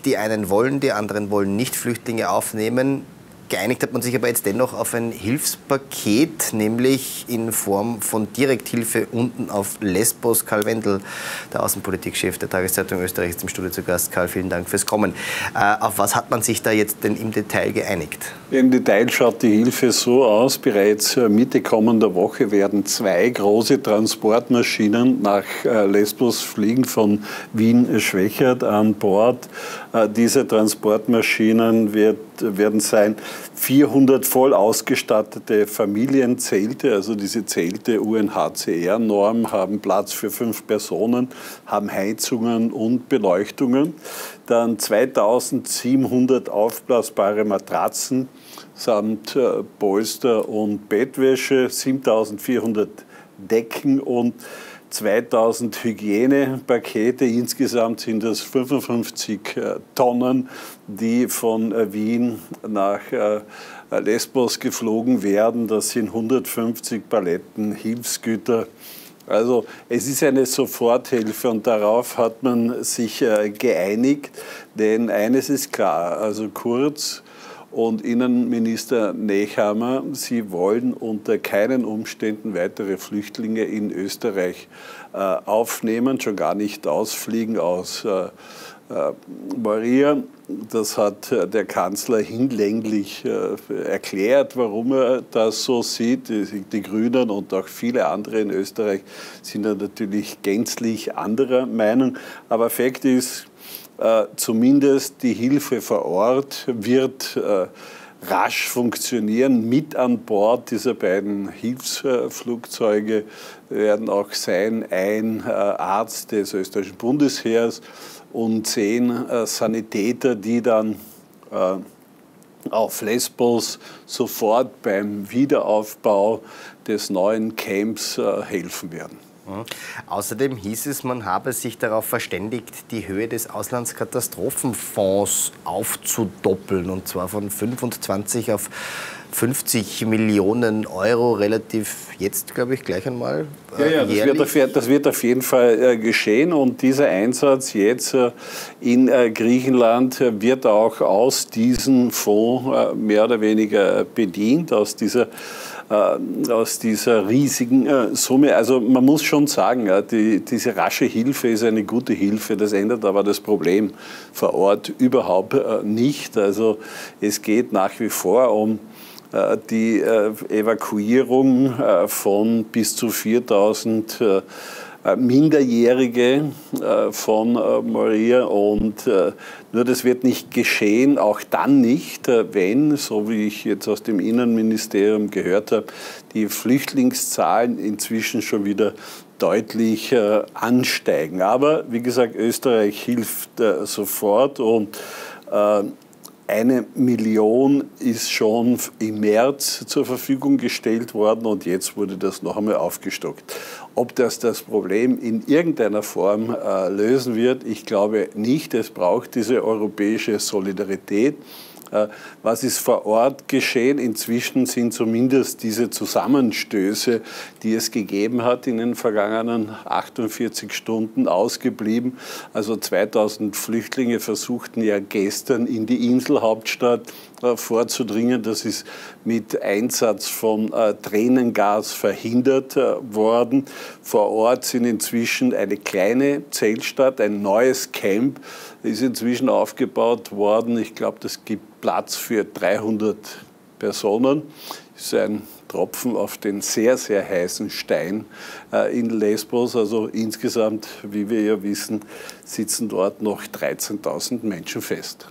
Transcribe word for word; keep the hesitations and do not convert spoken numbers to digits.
Die einen wollen, die anderen wollen nicht Flüchtlinge aufnehmen. Geeinigt hat man sich aber jetzt dennoch auf ein Hilfspaket, nämlich in Form von Direkthilfe unten auf Lesbos. Karl Wendel, der Außenpolitikchef der Tageszeitung Österreich, ist im Studio zu Gast. Karl, vielen Dank fürs Kommen. Äh, auf was hat man sich da jetzt denn im Detail geeinigt? Im Detail schaut die Hilfe so aus. Bereits Mitte kommender Woche werden zwei große Transportmaschinen nach äh, Lesbos fliegen, von Wien-Schwechat an Bord. Äh, diese Transportmaschinen wird, werden sein vierhundert voll ausgestattete Familienzelte, also diese Zelte U N H C R-Norm, haben Platz für fünf Personen, haben Heizungen und Beleuchtungen. Dann zweitausendsiebenhundert aufblasbare Matratzen samt äh, Polster und Bettwäsche, siebentausendvierhundert Decken und zweitausend Hygienepakete. Insgesamt sind das fünfundfünfzig äh, Tonnen, die von äh, Wien nach äh, Lesbos geflogen werden. Das sind hundertfünfzig Paletten Hilfsgüter. Also es ist eine Soforthilfe und darauf hat man sich äh, geeinigt. Denn eines ist klar, also Kurz und Innenminister Nehammer, sie wollen unter keinen Umständen weitere Flüchtlinge in Österreich äh, aufnehmen, schon gar nicht ausfliegen aus äh, äh, Moria. Das hat äh, der Kanzler hinlänglich äh, erklärt, warum er das so sieht. Die, die Grünen und auch viele andere in Österreich sind da natürlich gänzlich anderer Meinung. Aber Fakt ist, Äh, zumindest die Hilfe vor Ort wird äh, rasch funktionieren. Mit an Bord dieser beiden Hilfsflugzeuge werden auch sein ein äh, Arzt des österreichischen Bundesheers und zehn äh, Sanitäter, die dann äh, auf Lesbos sofort beim Wiederaufbau des neuen Camps äh, helfen werden. Mhm. Außerdem hieß es, man habe sich darauf verständigt, die Höhe des Auslandskatastrophenfonds aufzudoppeln, und zwar von fünfundzwanzig auf fünfzig Millionen Euro, relativ jetzt, glaube ich, gleich einmal äh, ja, ja, das wird, auf, das wird auf jeden Fall äh, geschehen, und dieser Einsatz jetzt äh, in äh, Griechenland äh, wird auch aus diesem Fonds äh, mehr oder weniger bedient, aus dieser aus dieser riesigen äh, Summe. Also man muss schon sagen, ja, die, diese rasche Hilfe ist eine gute Hilfe, das ändert aber das Problem vor Ort überhaupt äh, nicht. Also es geht nach wie vor um äh, die äh, Evakuierung äh, von bis zu viertausend äh, Minderjährige äh, von äh, Moria, und äh, nur das wird nicht geschehen, auch dann nicht, äh, wenn, so wie ich jetzt aus dem Innenministerium gehört habe, die Flüchtlingszahlen inzwischen schon wieder deutlich äh, ansteigen. Aber wie gesagt, Österreich hilft äh, sofort, und äh, eine Million ist schon im März zur Verfügung gestellt worden, und jetzt wurde das noch einmal aufgestockt. Ob das das Problem in irgendeiner Form äh, lösen wird, ich glaube nicht. Es braucht diese europäische Solidarität. Äh, was ist vor Ort geschehen? Inzwischen sind zumindest diese Zusammenstöße, die es gegeben hat in den vergangenen achtundvierzig Stunden, ausgeblieben. Also zweitausend Flüchtlinge versuchten ja gestern in die Inselhauptstadt äh, vorzudringen. Das ist mit Einsatz von äh, Tränengas verhindert äh, worden. Vor Ort sind inzwischen eine kleine Zeltstadt, ein neues Camp ist inzwischen aufgebaut worden. Ich glaube, das gibt Platz für dreihundert Personen. Das ist ein Tropfen auf den sehr, sehr heißen Stein äh, in Lesbos. Also insgesamt, wie wir ja wissen, sitzen dort noch dreizehntausend Menschen fest.